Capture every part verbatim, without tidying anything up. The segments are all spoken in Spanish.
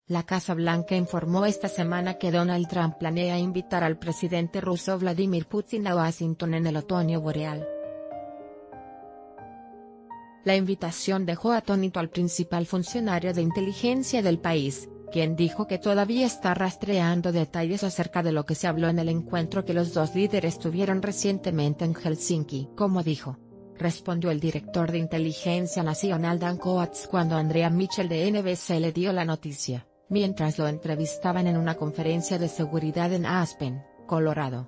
La Casa Blanca informó esta semana que Donald Trump planea invitar al presidente ruso Vladimir Putin a Washington en el otoño boreal. La invitación dejó atónito al principal funcionario de inteligencia del país, quien dijo que todavía está rastreando detalles acerca de lo que se habló en el encuentro que los dos líderes tuvieron recientemente en Helsinki. Como dijo, respondió el director de Inteligencia Nacional Dan Coats cuando Andrea Mitchell de N B C le dio la noticia, mientras lo entrevistaban en una conferencia de seguridad en Aspen, Colorado.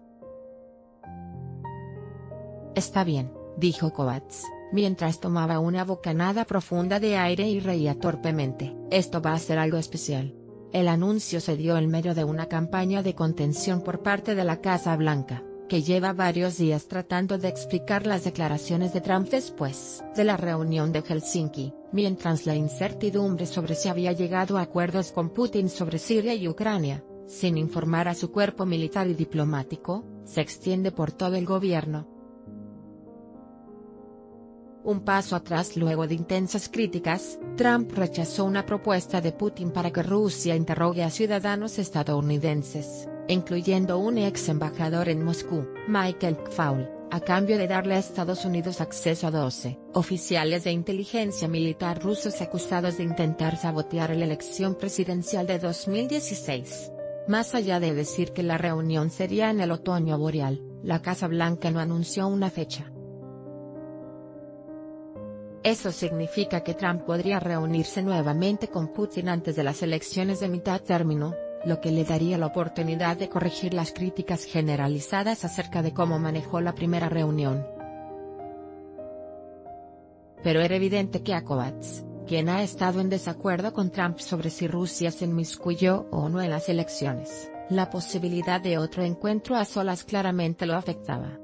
Está bien, dijo Coats, mientras tomaba una bocanada profunda de aire y reía torpemente. Esto va a ser algo especial. El anuncio se dio en medio de una campaña de contención por parte de la Casa Blanca, que lleva varios días tratando de explicar las declaraciones de Trump después de la reunión de Helsinki, mientras la incertidumbre sobre si había llegado a acuerdos con Putin sobre Siria y Ucrania, sin informar a su cuerpo militar y diplomático, se extiende por todo el gobierno. Un paso atrás luego de intensas críticas, Trump rechazó una propuesta de Putin para que Rusia interrogue a ciudadanos estadounidenses, incluyendo un ex embajador en Moscú, Michael Kfaul, a cambio de darle a Estados Unidos acceso a doce oficiales de inteligencia militar rusos acusados de intentar sabotear la elección presidencial de dos mil dieciséis. Más allá de decir que la reunión sería en el otoño boreal, la Casa Blanca no anunció una fecha. Eso significa que Trump podría reunirse nuevamente con Putin antes de las elecciones de mitad término, lo que le daría la oportunidad de corregir las críticas generalizadas acerca de cómo manejó la primera reunión. Pero era evidente que a Coats, quien ha estado en desacuerdo con Trump sobre si Rusia se inmiscuyó o no en las elecciones, la posibilidad de otro encuentro a solas claramente lo afectaba.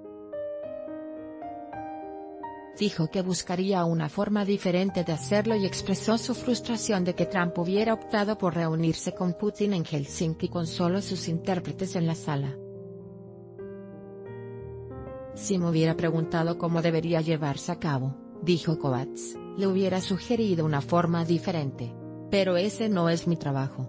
Dijo que buscaría una forma diferente de hacerlo y expresó su frustración de que Trump hubiera optado por reunirse con Putin en Helsinki con solo sus intérpretes en la sala. Si me hubiera preguntado cómo debería llevarse a cabo, dijo Coats, le hubiera sugerido una forma diferente. Pero ese no es mi trabajo.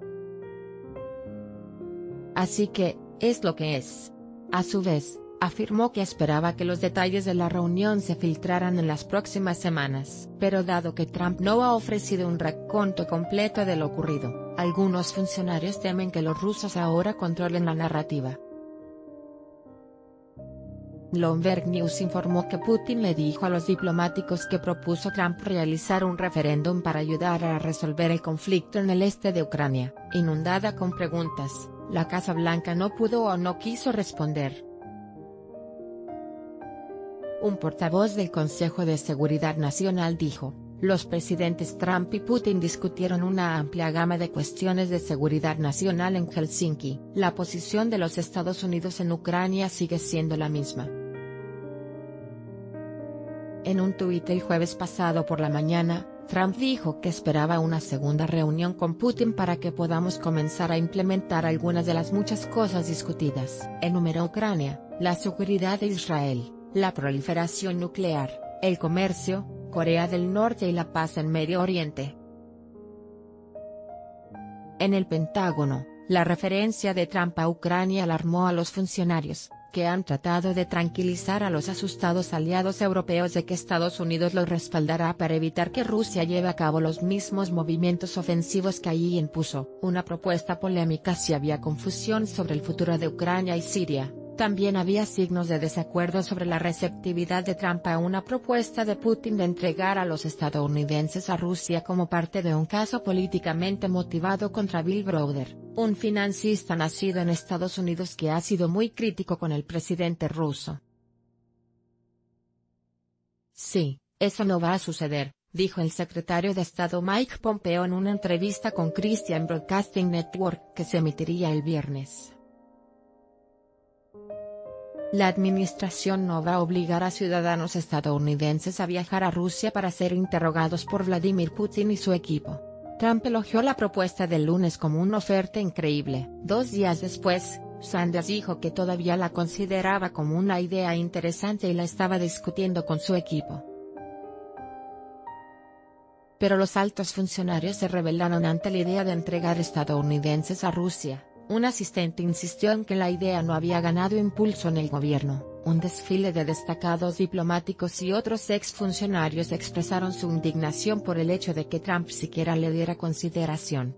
Así que, es lo que es. A su vez, afirmó que esperaba que los detalles de la reunión se filtraran en las próximas semanas. Pero dado que Trump no ha ofrecido un recuento completo de lo ocurrido, algunos funcionarios temen que los rusos ahora controlen la narrativa. Bloomberg News informó que Putin le dijo a los diplomáticos que propuso Trump realizar un referéndum para ayudar a resolver el conflicto en el este de Ucrania. Inundada con preguntas, la Casa Blanca no pudo o no quiso responder. Un portavoz del Consejo de Seguridad Nacional dijo, los presidentes Trump y Putin discutieron una amplia gama de cuestiones de seguridad nacional en Helsinki. La posición de los Estados Unidos en Ucrania sigue siendo la misma. En un tuit el jueves pasado por la mañana, Trump dijo que esperaba una segunda reunión con Putin para que podamos comenzar a implementar algunas de las muchas cosas discutidas. Enumeró Ucrania, la seguridad de Israel, la proliferación nuclear, el comercio, Corea del Norte y la paz en Medio Oriente. En el Pentágono, la referencia de Trump a Ucrania alarmó a los funcionarios, que han tratado de tranquilizar a los asustados aliados europeos de que Estados Unidos los respaldará para evitar que Rusia lleve a cabo los mismos movimientos ofensivos que allí impuso. Una propuesta polémica si había confusión sobre el futuro de Ucrania y Siria. También había signos de desacuerdo sobre la receptividad de Trump a una propuesta de Putin de entregar a los estadounidenses a Rusia como parte de un caso políticamente motivado contra Bill Browder, un financista nacido en Estados Unidos que ha sido muy crítico con el presidente ruso. Sí, eso no va a suceder, dijo el secretario de Estado Mike Pompeo en una entrevista con Christian Broadcasting Network que se emitiría el viernes. La administración no va a obligar a ciudadanos estadounidenses a viajar a Rusia para ser interrogados por Vladimir Putin y su equipo. Trump elogió la propuesta del lunes como una oferta increíble. Dos días después, Sanders dijo que todavía la consideraba como una idea interesante y la estaba discutiendo con su equipo. pero los altos funcionarios se rebelaron ante la idea de entregar estadounidenses a Rusia. Un asistente insistió en que la idea no había ganado impulso en el gobierno. Un desfile de destacados diplomáticos y otros exfuncionarios expresaron su indignación por el hecho de que Trump siquiera le diera consideración.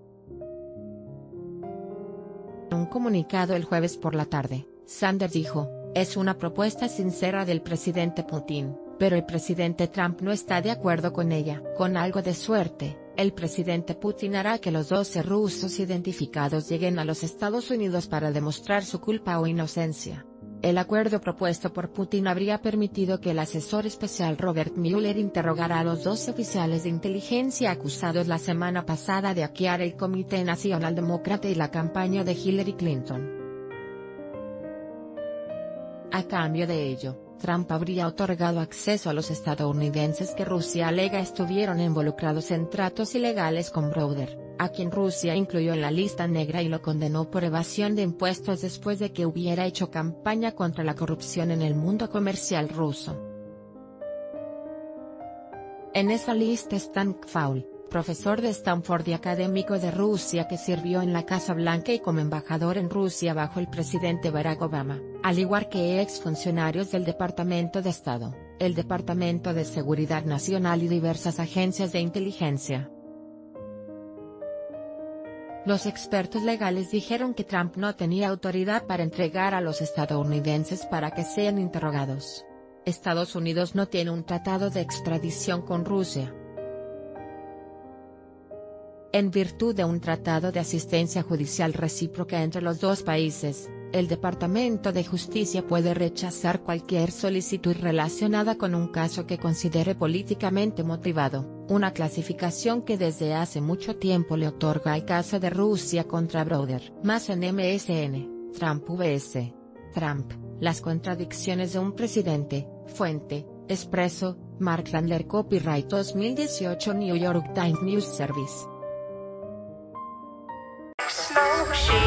En un comunicado el jueves por la tarde, Sanders dijo: "Es una propuesta sincera del presidente Putin, pero el presidente Trump no está de acuerdo con ella. Con algo de suerte, el presidente Putin hará que los doce rusos identificados lleguen a los Estados Unidos para demostrar su culpa o inocencia". El acuerdo propuesto por Putin habría permitido que el asesor especial Robert Mueller interrogara a los dos oficiales de inteligencia acusados la semana pasada de hackear el Comité Nacional Demócrata y la campaña de Hillary Clinton. A cambio de ello, Trump habría otorgado acceso a los estadounidenses que Rusia alega estuvieron involucrados en tratos ilegales con Browder, a quien Rusia incluyó en la lista negra y lo condenó por evasión de impuestos después de que hubiera hecho campaña contra la corrupción en el mundo comercial ruso. En esa lista está Nick Full, profesor de Stanford y académico de Rusia que sirvió en la Casa Blanca y como embajador en Rusia bajo el presidente Barack Obama, al igual que exfuncionarios del Departamento de Estado, el Departamento de Seguridad Nacional y diversas agencias de inteligencia. Los expertos legales dijeron que Trump no tenía autoridad para entregar a los estadounidenses para que sean interrogados. Estados Unidos no tiene un tratado de extradición con Rusia. En virtud de un tratado de asistencia judicial recíproca entre los dos países, el Departamento de Justicia puede rechazar cualquier solicitud relacionada con un caso que considere políticamente motivado, una clasificación que desde hace mucho tiempo le otorga al caso de Rusia contra Browder. Más en M S N, Trump vs. Trump, las contradicciones de un presidente. Fuente: Expresso, Mark Landler, Copyright dos mil dieciocho, New York Times News Service.